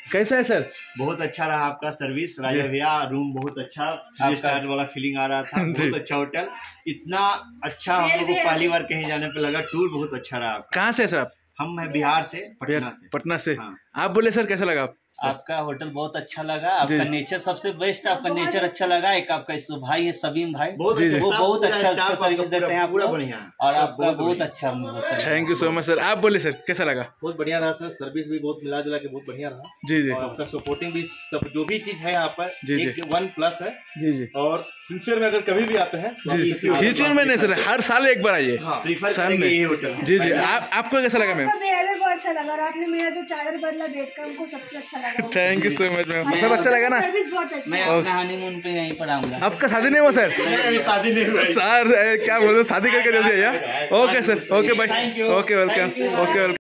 कैसा है सर? बहुत अच्छा रहा आपका सर्विस राजा भैया। रूम बहुत अच्छा 3 स्टार वाला फीलिंग आ रहा था। बहुत अच्छा होटल, इतना अच्छा हम लोग को पहली बार कहीं जाने पे लगा। टूर बहुत अच्छा रहा आपका। कहाँ से है सर आप? हम है बिहार से, पटना से। हाँ। आप बोले सर कैसा लगा? आपका होटल बहुत अच्छा लगा। आपका नेचर सबसे बेस्ट, आपका नेचर अच्छा लगा। एक आपका भाई है सबीम भाई, वो बहुत अच्छा सर्विस देते हैं आप लोग, और आपका बहुत अच्छा। Thank you so much sir. आप बोले सर कैसा लगा? बहुत बढ़िया रहा सर, सर्विस भी बहुत मिला जुला के बहुत बढ़िया रहा। जी जी। और आपका सपोर्टिंग भी, सब जो भी चीज है यहाँ पर एक 1+ है। जी जी। और फ्यूचर में अगर कभी भी आते हैं फ्यूचर में नहीं सर, हर साल एक बार आइए सामने। जी जी। आपको कैसा लगा मैम? बहुत अच्छा लगा, और आपने मेरा जो चादर बदला बेड का, हमको सबसे अच्छा लगा। Thank you so much ma'am. सब अच्छा लगा ना? सर्विस बहुत अच्छा। मैं अपना हनीमून पे यहीं पर आऊंगा। आपका शादी नहीं हुआ सर? शादी नहीं हुआ सर क्या बोलते, शादी करके जल्दी आइए। Okay sir, okay bye, okay welcome, okay welcome.